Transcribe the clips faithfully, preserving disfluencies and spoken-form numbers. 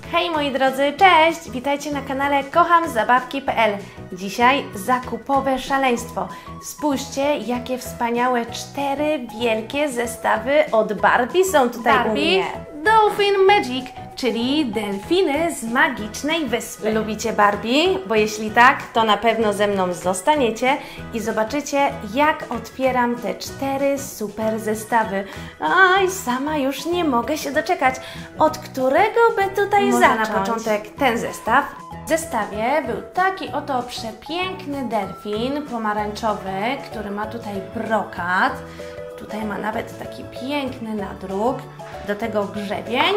Hej moi drodzy, cześć! Witajcie na kanale kocham zabawki kropka p l. Dzisiaj zakupowe szaleństwo. Spójrzcie, jakie wspaniałe cztery wielkie zestawy od Barbie są tutaj Barbie u mnie. Dolphin Magic, czyli delfiny z magicznej wyspy. Lubicie Barbie? Bo jeśli tak, to na pewno ze mną zostaniecie i zobaczycie, jak otwieram te cztery super zestawy. Aj, sama już nie mogę się doczekać, od którego by tutaj Może zacząć. na początek ten zestaw. W zestawie był taki oto przepiękny delfin pomarańczowy, który ma tutaj brokat. Tutaj ma nawet taki piękny nadruk, do tego grzebień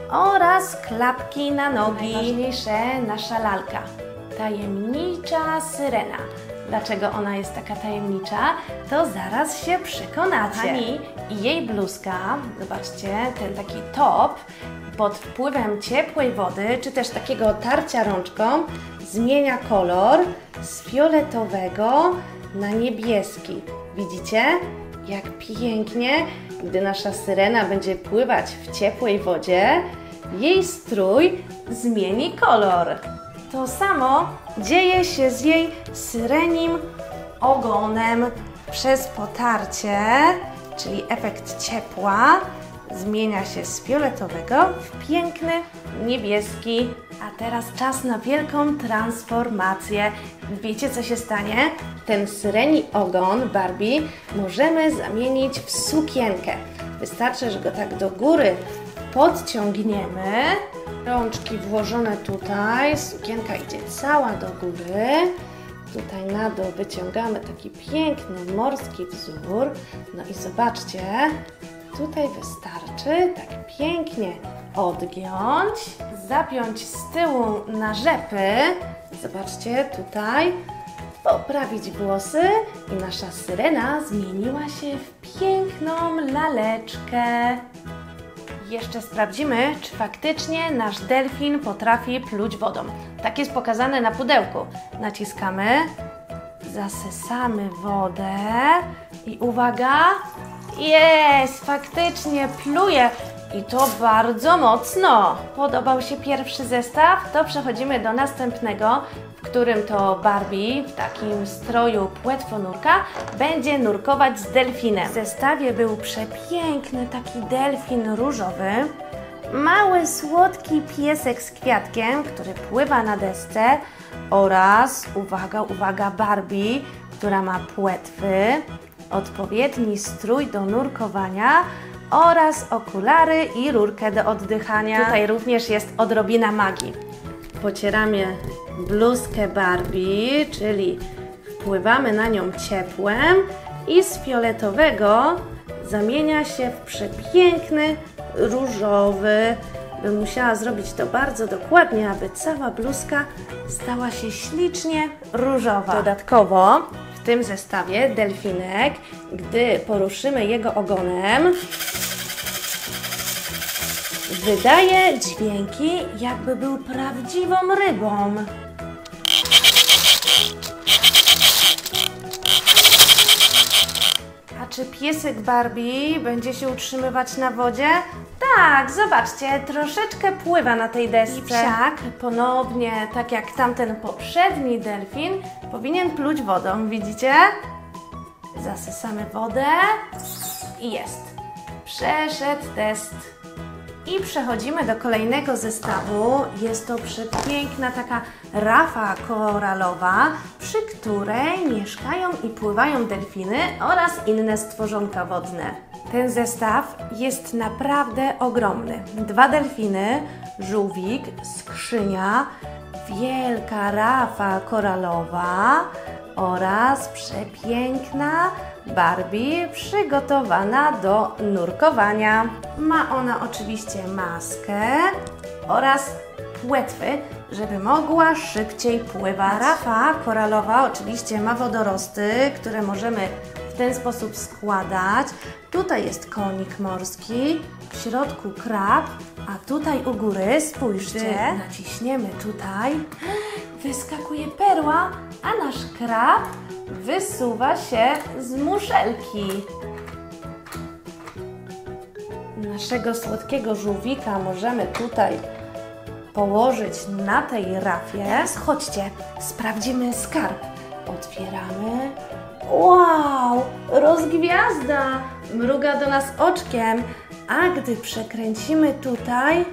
oraz klapki na nogi. Najważniejsze, nasza lalka, tajemnicza syrena. Dlaczego ona jest taka tajemnicza, to zaraz się przekonacie. Kochani, i jej bluzka, zobaczcie, ten taki top, pod wpływem ciepłej wody, czy też takiego tarcia rączką, zmienia kolor z fioletowego na niebieski. Widzicie? Jak pięknie, gdy nasza syrena będzie pływać w ciepłej wodzie, jej strój zmieni kolor. To samo dzieje się z jej syrenim ogonem. Przez potarcie, czyli efekt ciepła, zmienia się z fioletowego w piękny niebieski. A teraz czas na wielką transformację. Wiecie, co się stanie? Ten syreni ogon Barbie możemy zamienić w sukienkę. Wystarczy, że go tak do góry podciągniemy. Rączki włożone tutaj, sukienka idzie cała do góry. Tutaj na dół wyciągamy taki piękny morski wzór. No i zobaczcie, tutaj wystarczy tak pięknie odgiąć, zapiąć z tyłu na rzepy. Zobaczcie tutaj, poprawić włosy i nasza syrena zmieniła się w piękną laleczkę. Jeszcze sprawdzimy, czy faktycznie nasz delfin potrafi pluć wodą. Tak jest pokazane na pudełku. Naciskamy, zasysamy wodę i uwaga, jest, faktycznie pluje i to bardzo mocno. Podobał się pierwszy zestaw? To przechodzimy do następnego, w którym to Barbie w takim stroju płetwonurka będzie nurkować z delfinem. W zestawie był przepiękny taki delfin różowy, mały słodki piesek z kwiatkiem, który pływa na desce oraz, uwaga, uwaga, Barbie, która ma płetwy, odpowiedni strój do nurkowania oraz okulary i rurkę do oddychania. Tutaj również jest odrobina magii. Pocieramy bluzkę Barbie, czyli wpływamy na nią ciepłem i z fioletowego zamienia się w przepiękny różowy. Bym musiała zrobić to bardzo dokładnie, aby cała bluzka stała się ślicznie różowa. Dodatkowo w tym zestawie delfinek, gdy poruszymy jego ogonem, wydaje dźwięki, jakby był prawdziwą rybą. A czy piesek Barbie będzie się utrzymywać na wodzie? Tak, zobaczcie, troszeczkę pływa na tej desce. I psiak ponownie, tak jak tamten poprzedni delfin, powinien pluć wodą, widzicie? Zasysamy wodę i jest. Przeszedł test. I przechodzimy do kolejnego zestawu. Jest to przepiękna taka rafa koralowa, przy której mieszkają i pływają delfiny oraz inne stworzonka wodne. Ten zestaw jest naprawdę ogromny. Dwa delfiny, żółwik, skrzynia, wielka rafa koralowa oraz przepiękna Barbie przygotowana do nurkowania. Ma ona oczywiście maskę oraz płetwy, żeby mogła szybciej pływać. Rafa koralowa oczywiście ma wodorosty, które możemy w ten sposób składać. Tutaj jest konik morski, w środku krab, a tutaj u góry, spójrzcie, gdy naciśniemy tutaj, wyskakuje perła, a nasz krab wysuwa się z muszelki. Naszego słodkiego żółwika możemy tutaj położyć na tej rafie. Teraz chodźcie, sprawdzimy skarb. Otwieramy. Wow, rozgwiazda! Mruga do nas oczkiem. A gdy przekręcimy tutaj...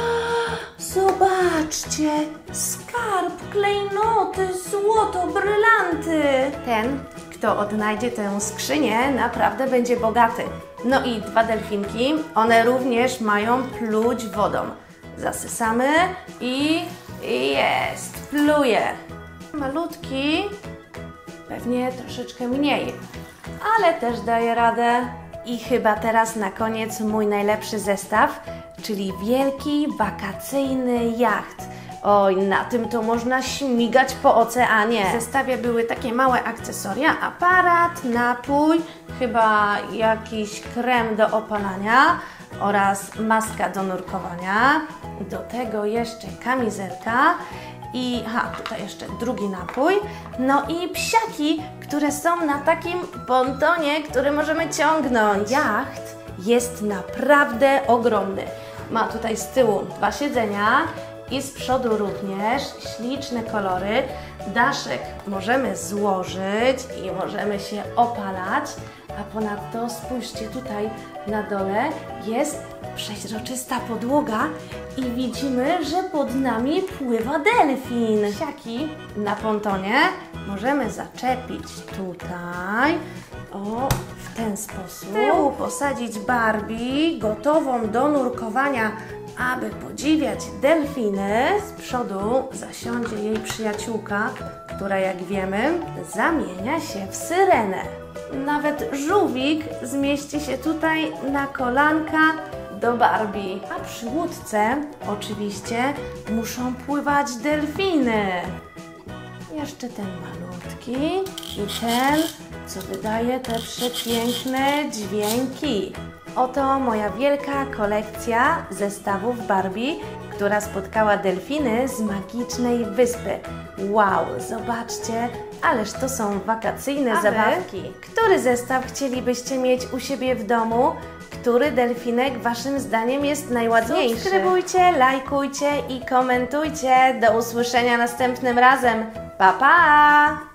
Zobaczcie! Skarb, klejnoty, złoto, brylanty! Ten, kto odnajdzie tę skrzynię, naprawdę będzie bogaty. No i dwa delfinki, one również mają pluć wodą. Zasysamy i jest, pluje. Malutki, pewnie troszeczkę mniej, ale też daje radę. I chyba teraz na koniec mój najlepszy zestaw, czyli wielki wakacyjny jacht. Oj, na tym to można śmigać po oceanie. W zestawie były takie małe akcesoria, aparat, napój, chyba jakiś krem do opalania oraz maska do nurkowania. Do tego jeszcze kamizelka i aha, tutaj jeszcze drugi napój. No i psiaki, które są na takim pontonie, który możemy ciągnąć. Jacht jest naprawdę ogromny. Ma tutaj z tyłu dwa siedzenia i z przodu również śliczne kolory. Daszek możemy złożyć i możemy się opalać, a ponadto spójrzcie, tutaj na dole jest przeźroczysta podłoga i widzimy, że pod nami pływa delfin. Siaki na pontonie możemy zaczepić tutaj, o, w ten sposób. Z tyłu posadzić Barbie gotową do nurkowania, aby podziwiać delfiny. Z przodu zasiądzie jej przyjaciółka, która, jak wiemy, zamienia się w syrenę. Nawet żółwik zmieści się tutaj na kolanka do Barbie. A przy łódce oczywiście muszą pływać delfiny. Jeszcze ten malutki i ten, co wydaje te przepiękne dźwięki. Oto moja wielka kolekcja zestawów Barbie, która spotkała delfiny z magicznej wyspy. Wow, zobaczcie, ależ to są wakacyjne A zabawki. Wy? Który zestaw chcielibyście mieć u siebie w domu? Który delfinek waszym zdaniem jest najładniejszy? Subskrybujcie, lajkujcie i komentujcie. Do usłyszenia następnym razem. Pa, pa!